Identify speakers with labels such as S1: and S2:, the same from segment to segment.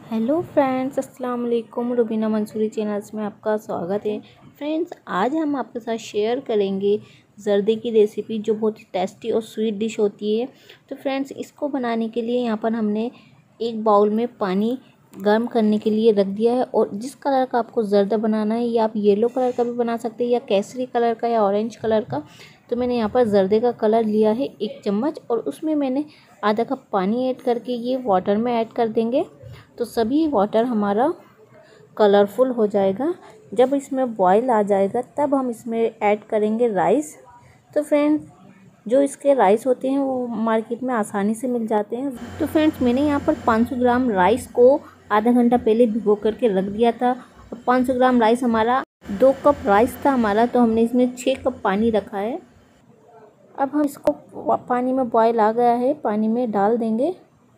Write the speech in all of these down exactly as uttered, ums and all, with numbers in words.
S1: Hello friends, अस्सलाम वालेकुम। Rubina Mansuri channels में आपका स्वागत है। फ्रेंड्स, आज हम आपके साथ शेयर करेंगे ज़र्दे की रेसिपी, जो बहुत ही टेस्टी और स्वीट डिश होती है। तो फ्रेंड्स, इसको बनाने के लिए यहाँ पर हमने एक बाउल में पानी गर्म करने के लिए रख दिया है। और जिस कलर का आपको ज़र्दा बनाना है, या आप येलो कलर का भी बना सकते हैं, या केसरी कलर का, या ऑरेंज कलर का। तो मैंने यहाँ पर ज़र्दे का कलर लिया है एक चम्मच, और उसमें मैंने आधा कप पानी ऐड करके ये वाटर में ऐड कर देंगे। तो सभी वाटर हमारा कलरफुल हो जाएगा। जब इसमें बॉईल आ जाएगा तब हम इसमें ऐड करेंगे राइस। तो फ्रेंड्स, जो इसके राइस होते हैं वो मार्केट में आसानी से मिल जाते हैं। तो फ्रेंड्स, मैंने यहाँ पर पाँच सौ ग्राम राइस को आधा घंटा पहले भिगो करके रख दिया था। और पाँच सौ ग्राम राइस हमारा, दो कप राइस था हमारा, तो हमने इसमें छः कप पानी रखा है। अब हम इसको, पानी में बॉईल आ गया है, पानी में डाल देंगे।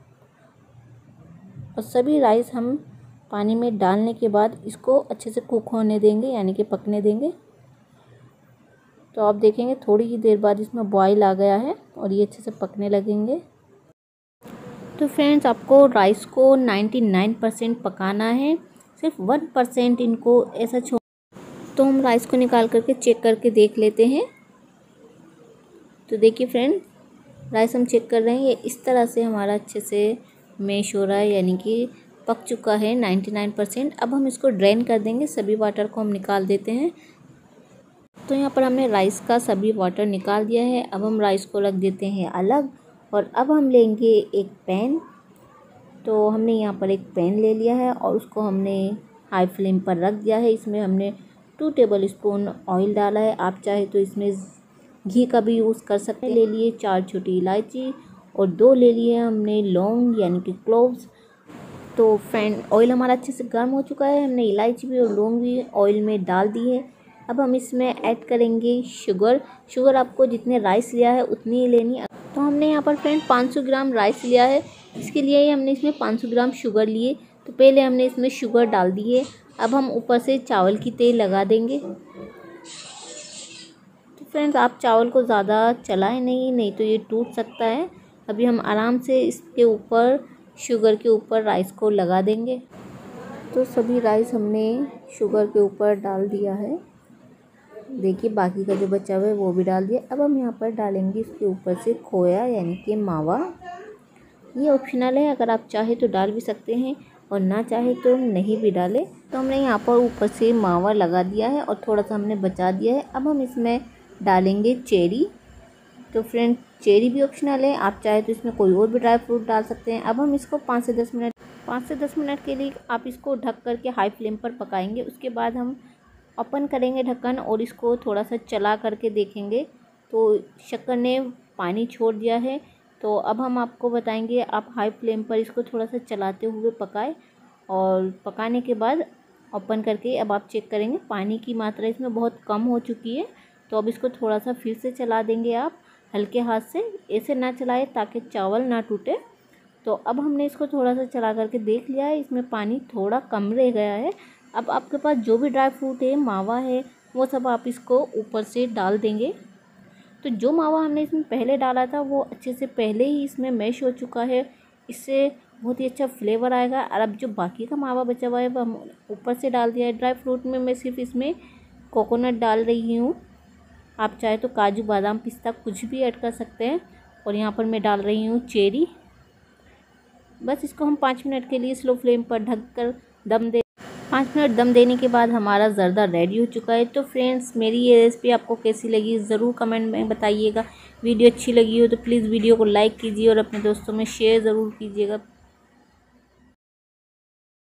S1: और सभी राइस हम पानी में डालने के बाद इसको अच्छे से कुक होने देंगे, यानी कि पकने देंगे। तो आप देखेंगे थोड़ी ही देर बाद इसमें बॉईल आ गया है और ये अच्छे से पकने लगेंगे। तो फ्रेंड्स, आपको राइस को निन्यानवे परसेंट पकाना है, सिर्फ वन परसेंट इनको ऐसा छोड़। तो हम राइस को निकाल करके चेक करके देख लेते हैं। तो देखिए फ्रेंड्स, राइस हम चेक कर रहे हैं, ये इस तरह से हमारा अच्छे से मैश हो रहा है, यानी कि पक चुका है निन्यानवे परसेंट। अब हम इसको ड्रेन कर देंगे, सभी वाटर को हम निकाल देते हैं। तो यहाँ पर हमने राइस का सभी वाटर निकाल दिया है। अब हम राइस को रख देते हैं अलग। और अब हम लेंगे एक पैन। तो हमने यहाँ पर एक पैन ले लिया है और उसको हमने हाई फ्लेम पर रख दिया है। इसमें हमने टू टेबल स्पून ऑयल डाला है। आप चाहे तो इसमें घी का भी यूज़ कर सकते हैं। ले लिए चार छोटी इलायची और दो ले लिए हमने लौंग, यानी कि क्लोव्स। तो फ्रेंड, ऑयल हमारा अच्छे से गर्म हो चुका है। हमने इलायची भी और लौंग भी ऑयल में डाल दी है। अब हम इसमें ऐड करेंगे शुगर। शुगर आपको जितने राइस लिया है उतनी ही लेनी है। तो हमने यहाँ पर फ्रेंड पाँच सौ ग्राम राइस लिया है, इसके लिए ही हमने इसमें पाँच सौ ग्राम शुगर लिए। तो पहले हमने इसमें शुगर डाल दी है। अब हम ऊपर से चावल की तेल लगा देंगे। तो फ्रेंड्स, आप चावल को ज़्यादा चलाएं नहीं, नहीं तो ये टूट सकता है। अभी हम आराम से इसके ऊपर, शुगर के ऊपर राइस को लगा देंगे। तो सभी राइस हमने शुगर के ऊपर डाल दिया है। देखिए, बाकी का जो बचा हुआ है वो भी डाल दिया। अब हम यहाँ पर डालेंगे इसके ऊपर से खोया, यानी कि मावा। ये ऑप्शनल है, अगर आप चाहे तो डाल भी सकते हैं और ना चाहे तो नहीं भी डालें। तो हमने यहाँ पर ऊपर से मावा लगा दिया है और थोड़ा सा हमने बचा दिया है। अब हम इसमें डालेंगे चेरी। तो फ्रेंड, चेरी भी ऑप्शनल है, आप चाहे तो इसमें कोई और भी ड्राई फ्रूट डाल सकते हैं। अब हम इसको पाँच से दस मिनट पाँच से दस मिनट के लिए आप इसको ढक करके हाई फ्लेम पर पकाएंगे। उसके बाद हम ओपन करेंगे ढक्कन और इसको थोड़ा सा चला करके देखेंगे। तो शक्कर ने पानी छोड़ दिया है। तो अब हम आपको बताएंगे, आप हाई फ्लेम पर इसको थोड़ा सा चलाते हुए पकाएं। और पकाने के बाद ओपन करके अब आप चेक करेंगे, पानी की मात्रा इसमें बहुत कम हो चुकी है। तो अब इसको थोड़ा सा फिर से चला देंगे आप हल्के हाथ से, ऐसे ना चलाएं ताकि चावल ना टूटे। तो अब हमने इसको थोड़ा सा चला करके देख लिया है, इसमें पानी थोड़ा कम रह गया है। अब आपके पास जो भी ड्राई फ्रूट है, मावा है, वो सब आप इसको ऊपर से डाल देंगे। तो जो मावा हमने इसमें पहले डाला था वो अच्छे से पहले ही इसमें मैश हो चुका है, इससे बहुत ही अच्छा फ्लेवर आएगा। और अब जो बाकी का मावा बचा हुआ है वो हम ऊपर से डाल दिया है। ड्राई फ्रूट में मैं सिर्फ इसमें कोकोनट डाल रही हूँ, आप चाहे तो काजू, बादाम, पिस्ता कुछ भी ऐड कर सकते हैं। और यहाँ पर मैं डाल रही हूँ चेरी। बस इसको हम पाँच मिनट के लिए स्लो फ्लेम पर ढक कर दम दे पाँच मिनट दम देने के बाद हमारा ज़र्दा रेडी हो चुका है। तो फ्रेंड्स, मेरी ये रेसिपी आपको कैसी लगी ज़रूर कमेंट में बताइएगा। वीडियो अच्छी लगी हो तो प्लीज़ वीडियो को लाइक कीजिए और अपने दोस्तों में शेयर ज़रूर कीजिएगा।